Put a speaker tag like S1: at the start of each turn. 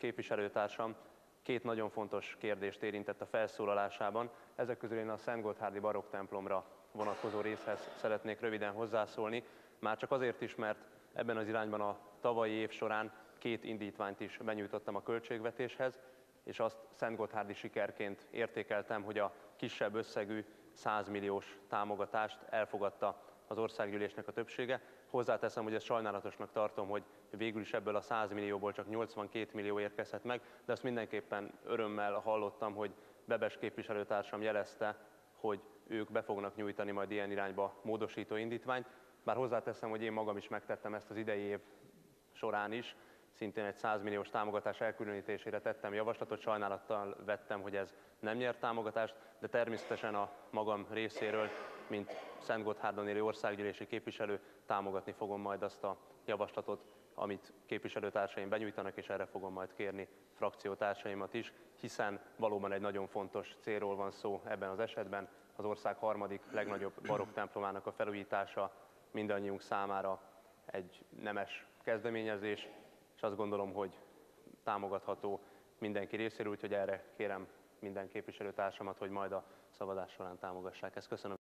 S1: képviselőtársam két nagyon fontos kérdést érintett a felszólalásában. Ezek közül én a Szentgotthárdi barokk templomra vonatkozó részhez szeretnék röviden hozzászólni, már csak azért is, mert ebben az irányban a tavalyi év során két indítványt is benyújtottam a költségvetéshez, és azt szentgotthárdi sikerként értékeltem, hogy a kisebb összegű 100 milliós támogatást elfogadta az országgyűlésnek a többsége. Hozzáteszem, hogy ezt sajnálatosnak tartom, hogy végül is ebből a 100 millióból csak 82 millió érkezett meg, de azt mindenképpen örömmel hallottam, hogy Bebes képviselőtársam jelezte, hogy ők be fognak nyújtani majd ilyen irányba módosító indítványt. Bár hozzáteszem, hogy én magam is megtettem ezt az idei év során is, szintén egy 100 milliós támogatás elkülönítésére tettem javaslatot, sajnálattal vettem, hogy ez nem nyert támogatást, de természetesen a magam részéről, mint Szentgotthárdon élő országgyűlési képviselő, támogatni fogom majd azt a javaslatot, amit képviselőtársaim benyújtanak, és erre fogom majd kérni frakciótársaimat is, hiszen valóban egy nagyon fontos célról van szó ebben az esetben. Az ország harmadik legnagyobb barokk templomának a felújítása mindannyiunk számára egy nemes kezdeményezés, és azt gondolom, hogy támogatható mindenki részéről, úgyhogy erre kérem minden képviselőtársamat, hogy majd a szavazás során támogassák ezt. Köszönöm.